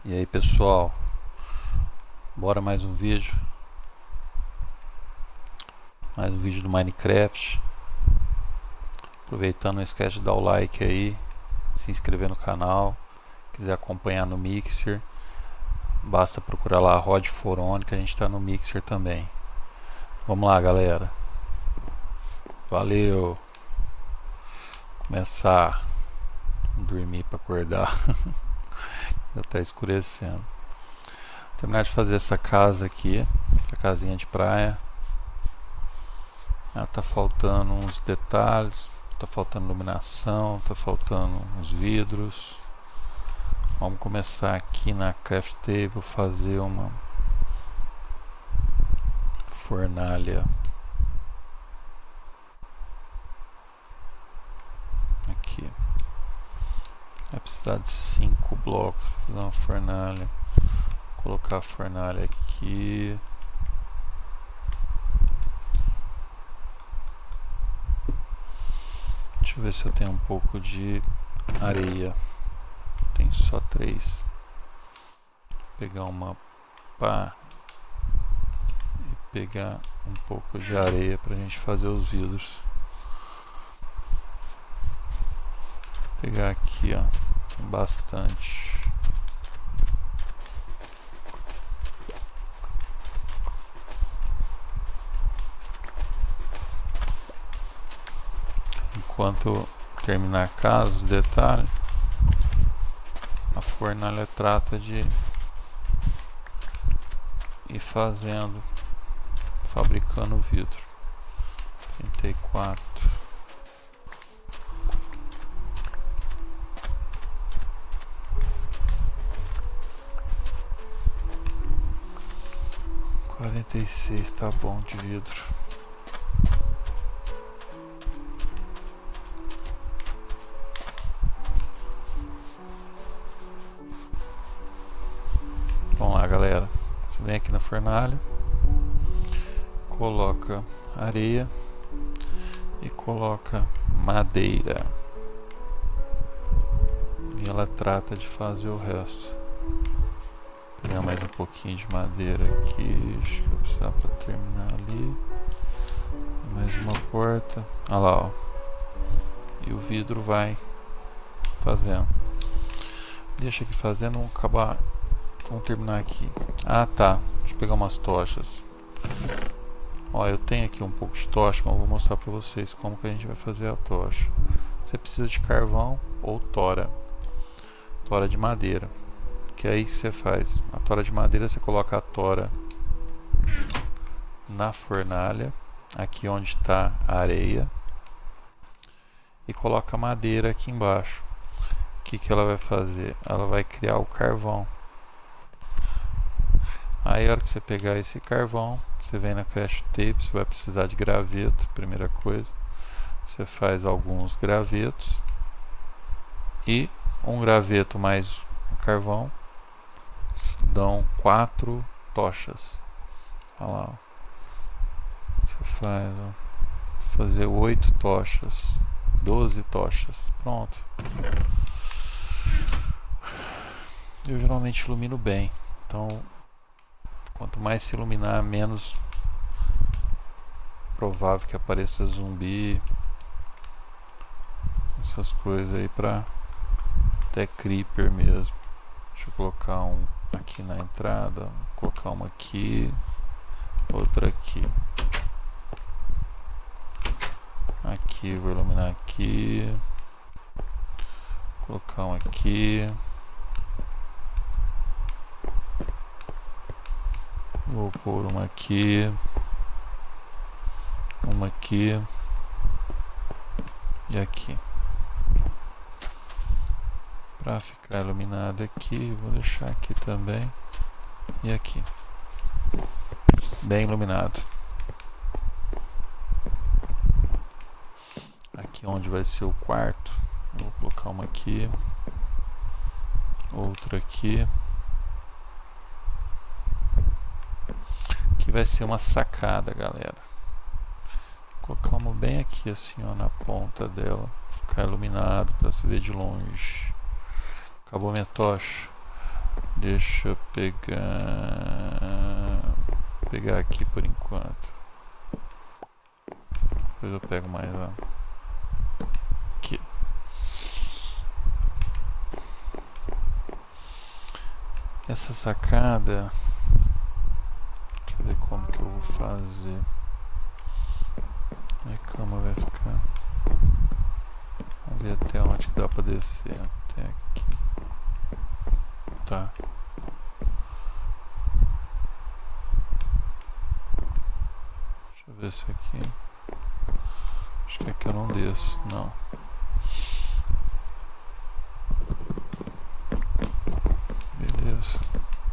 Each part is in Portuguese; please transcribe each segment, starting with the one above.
E aí pessoal, bora mais um vídeo do Minecraft. Aproveitando, não esquece de dar o like aí, se inscrever no canal. Quiser acompanhar no Mixer, basta procurar lá a Rod Forone, que a gente está no Mixer também. Vamos lá, galera. Valeu. Começar a dormir para acordar. Já está escurecendo. Terminar de fazer essa casa aqui, essa casinha de praia. Tá faltando uns detalhes, tá faltando iluminação, tá faltando uns vidros. Vamos começar aqui na craft table fazer uma fornalha. Aqui vai precisar de 5 blocos para fazer uma fornalha. Vou colocar a fornalha aqui. Deixa eu ver se eu tenho um pouco de areia. Tem só 3. Vou pegar uma pá e pegar um pouco de areia para a gente fazer os vidros. Vou pegar aqui, ó, tem bastante. Enquanto terminar a casa, os detalhes, a fornalha trata de ir fazendo, fabricando o vidro. 34. (46) tá bom de vidro. Vamos lá, galera. Você vem aqui na fornalha, coloca areia e coloca madeira. E ela trata de fazer o resto. Vou pegar mais um pouquinho de madeira aqui. Acho que vou precisar para terminar ali. Mais uma porta. Olha lá, ó. E o vidro vai fazendo. Deixa aqui fazendo, vamos acabar. Vamos terminar aqui. Ah, tá. Deixa eu pegar umas tochas. Ó, eu tenho aqui um pouco de tocha, mas eu vou mostrar pra vocês como que a gente vai fazer a tocha. Você precisa de carvão ou tora. Tora de madeira. Que aí você faz. A tora de madeira, você coloca a tora na fornalha, aqui onde está a areia, e coloca a madeira aqui embaixo. O que que ela vai fazer? Ela vai criar o carvão. Aí a hora que você pegar esse carvão, você vem na craft table, você vai precisar de graveto, primeira coisa. Você faz alguns gravetos e um graveto mais um carvão dão 4 tochas. Olha lá, ó. Você faz, ó, fazer 8 tochas, 12 tochas, pronto. Eu geralmente ilumino bem, então quanto mais se iluminar, menos provável que apareça zumbi, essas coisas aí, pra até creeper mesmo. Deixa eu colocar um aqui na entrada, vou colocar uma aqui, outra aqui. Aqui, vou iluminar aqui, vou colocar um aqui. Vou pôr uma aqui e aqui. Para ficar iluminado aqui, vou deixar aqui também e aqui. Bem iluminado. Aqui onde vai ser o quarto, eu vou colocar uma aqui, outra aqui. Aqui vai ser uma sacada, galera. Vou colocar uma bem aqui assim, ó, na ponta dela, ficar iluminado para se ver de longe. Acabou minha tocha. Deixa eu pegar aqui por enquanto. Depois eu pego mais lá. Aqui. Essa sacada, deixa eu ver como que eu vou fazer. Minha cama vai ficar. Vamos ver até onde que dá pra descer. Até aqui. Tá. Deixa eu ver se aqui. Acho que aqui eu não desço, não. Beleza.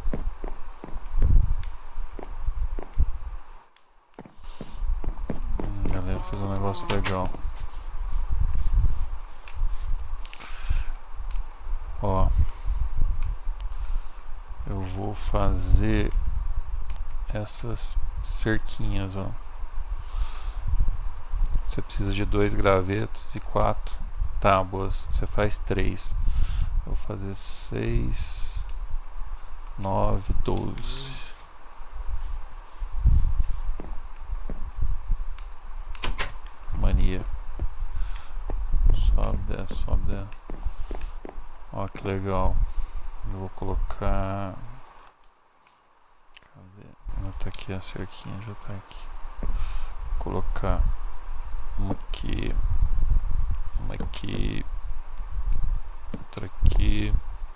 Galera, fez um negócio legal. Ó. Eu vou fazer essas cerquinhas, ó. Você precisa de 2 gravetos e 4 tábuas. Você faz 3. Vou fazer 6, 9, 12. Mania. Sobe, desce, sobe, desce. Ó que legal. Eu vou colocar. Cadê? Não tá aqui, a cerquinha já tá aqui. Vou colocar uma aqui. Uma aqui. Outra aqui.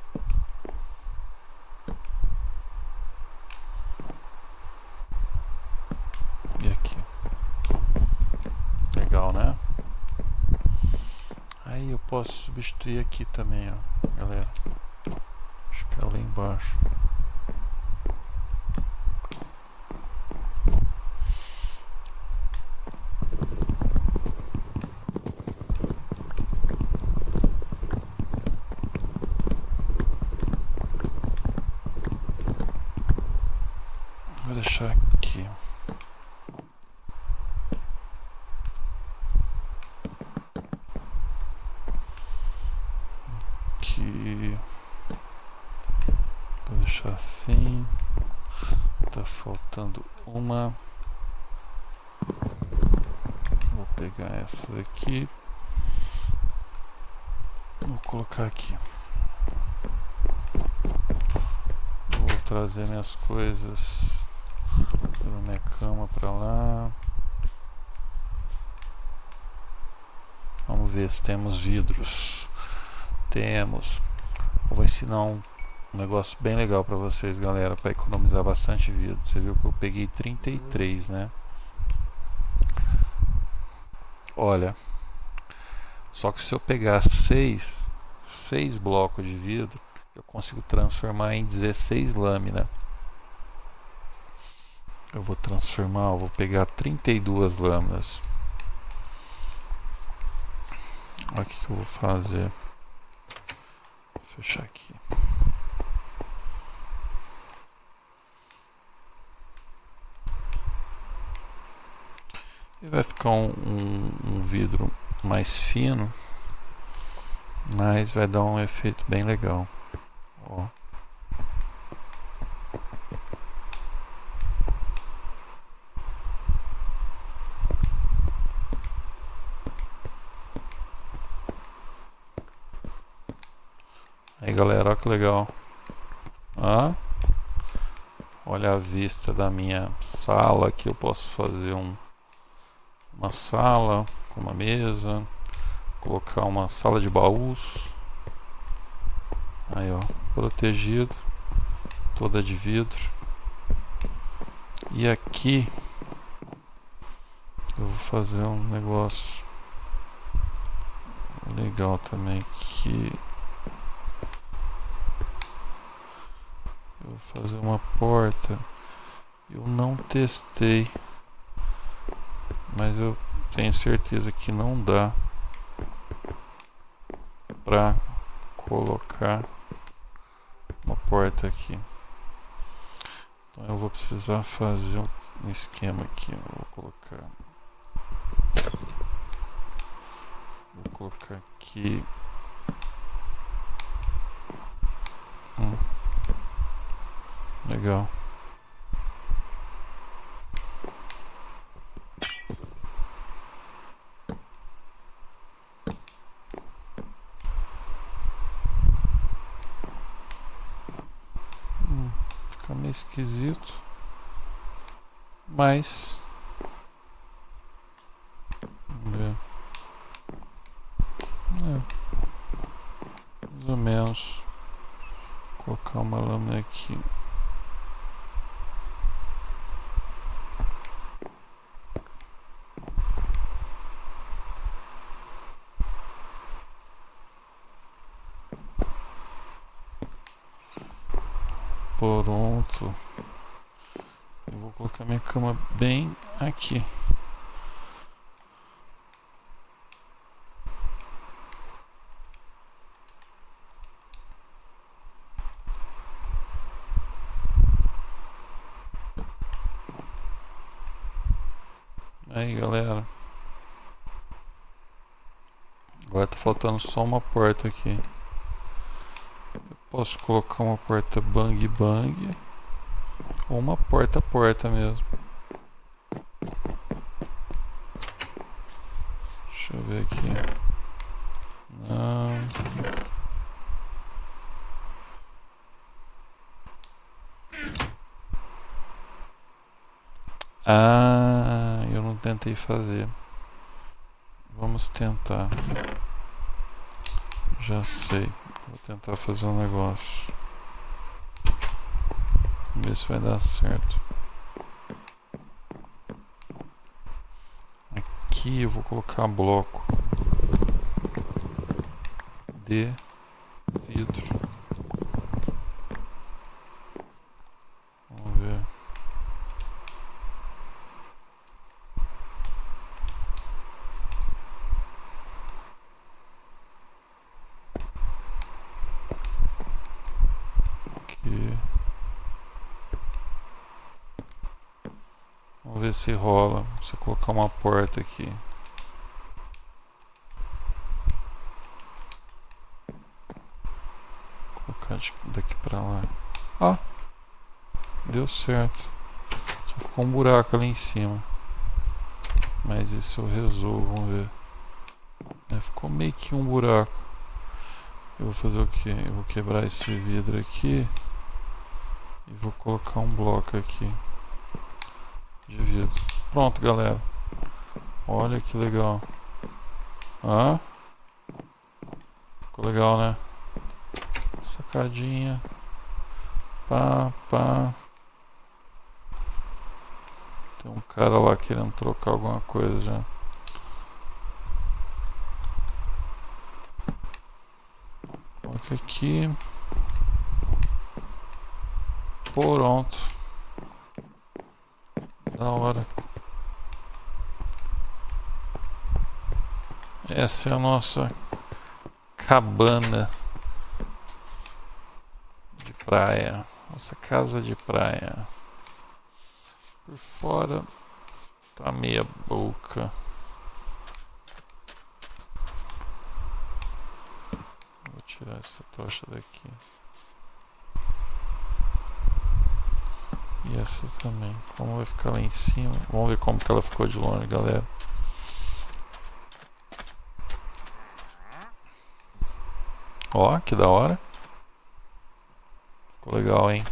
E aqui. Legal, né? Aí eu posso substituir aqui também, ó, galera. Acho que é lá embaixo. Vou deixar aqui. Aqui. Vou deixar assim. Tá faltando uma. Vou pegar essa daqui. Vou colocar aqui. Vou trazer minhas coisas pela minha cama pra lá. Vamos ver se temos vidros. Temos. Eu vou ensinar um negócio bem legal pra vocês, galera, para economizar bastante vidro. Você viu que eu peguei 33, né? Olha, só que se eu pegar 6 blocos de vidro, eu consigo transformar em 16 lâminas. Eu vou transformar, eu vou pegar 32 lâminas. Olha o que eu vou fazer. Vou fechar aqui. E vai ficar um vidro mais fino, mas vai dar um efeito bem legal. Ó. Aí galera, olha que legal. Ah, olha a vista da minha sala aqui. Eu posso fazer uma sala com uma mesa, colocar uma sala de baús. Aí ó, protegido, toda de vidro. E aqui eu vou fazer um negócio legal também, que eu vou fazer uma porta. Eu não testei, mas eu tenho certeza que não dá pra colocar uma porta aqui. Então eu vou precisar fazer um esquema aqui. Eu vou colocar aqui Legal. Fica meio esquisito, mas vamos ver. Mais ou menos. Vou colocar uma lâmina aqui. Pronto. Eu vou colocar minha cama bem aqui. Aí, galera. Agora tá faltando só uma porta aqui. Eu posso colocar uma porta bang bang ou uma porta porta mesmo. Deixa eu ver aqui. Não. Ah, eu não tentei fazer. Vamos tentar. Já sei. Vou tentar fazer um negócio. Vamos ver se vai dar certo. Aqui eu vou colocar bloco de vidro. Vamos ver. Aqui. Vamos ver se rola. Se eu colocar uma porta aqui. Vou colocar daqui pra lá. Ó, deu certo. Só ficou um buraco ali em cima. Mas isso eu resolvo, vamos ver. Ficou meio que um buraco. Eu vou fazer o que? Eu vou quebrar esse vidro aqui. E vou colocar um bloco aqui de vidro. Pronto, galera. Olha que legal. Ah, ficou legal, né? Sacadinha. Pá, pá. Tem um cara lá querendo trocar alguma coisa já. Coloca aqui. Pronto. Da hora. Essa é a nossa cabana de praia. Nossa casa de praia. Por fora tá meia boca. Vou tirar essa tocha daqui. E essa também. Como vai ficar lá em cima? Vamos ver como que ela ficou de longe, galera. Ó, que da hora. Ficou legal, hein?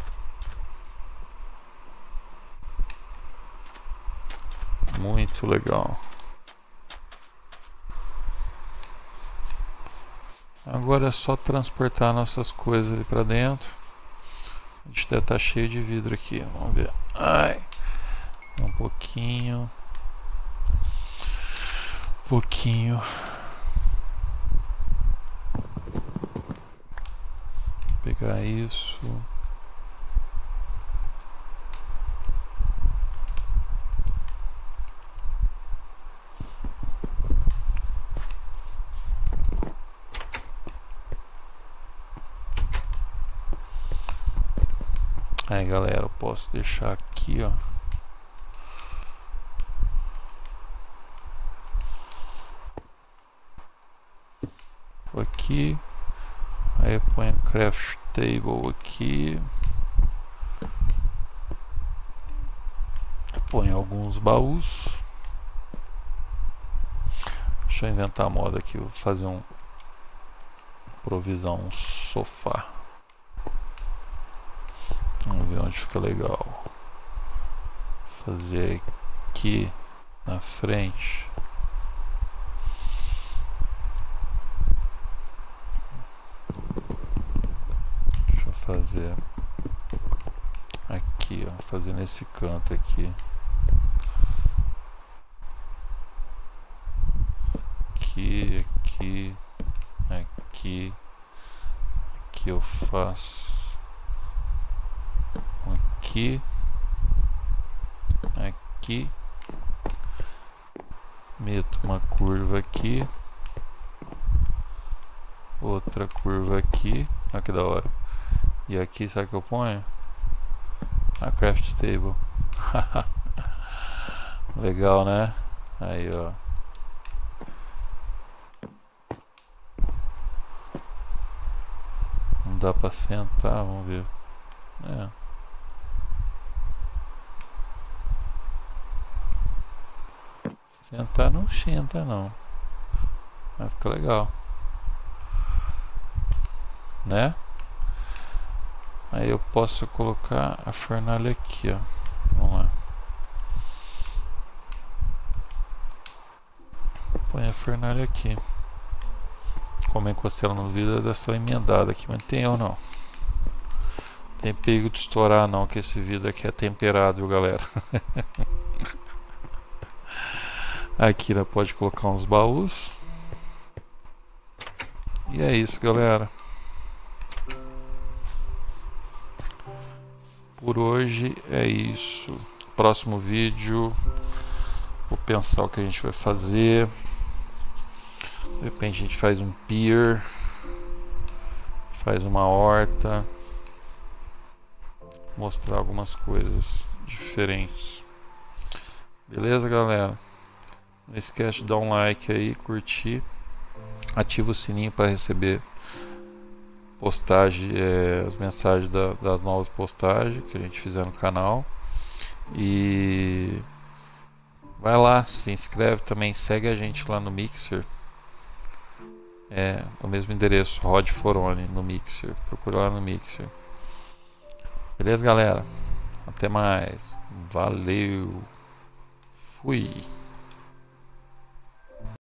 Muito legal. Agora é só transportar nossas coisas ali pra dentro. A gente deve estar cheio de vidro aqui. Vamos ver. Ai. Um pouquinho. Pouquinho. Vou pegar isso. Aí, galera, eu posso deixar aqui, ó. Aqui. Aí eu ponho craft table aqui. Põe alguns baús. Deixa eu inventar a moda aqui. Vou fazer improvisar um sofá. Vamos ver onde fica legal. Fazer aqui na frente. Deixa eu fazer aqui, ó. Fazer nesse canto aqui. Aqui, aqui, aqui. Aqui eu faço. Aqui. Aqui. Meto uma curva aqui. Outra curva aqui. Olha que da hora. E aqui, sabe o que eu ponho? A craft table. Legal, né? Aí, ó. Não dá pra sentar, vamos ver. É. Sentar não senta não. Vai ficar legal. Né? Aí eu posso colocar a fornalha aqui, ó. Vamos lá. Põe a fornalha aqui. Como eu encostei ela no vidro, deve estar emendada aqui, mas não tem eu não. Tem perigo de estourar não, que esse vidro aqui é temperado, viu, galera? Aqui ela pode colocar uns baús. E é isso, galera. Por hoje é isso. Próximo vídeo, vou pensar o que a gente vai fazer. De repente a gente faz um pier, faz uma horta, mostrar algumas coisas diferentes. Beleza, galera? Não esquece de dar um like aí, curtir, ativa o sininho para receber postagem, as mensagens das novas postagens que a gente fizer no canal. E vai lá, se inscreve também, segue a gente lá no Mixer. É o mesmo endereço, Rod Foroni no Mixer. Procura lá no Mixer. Beleza, galera? Até mais. Valeu. Fui.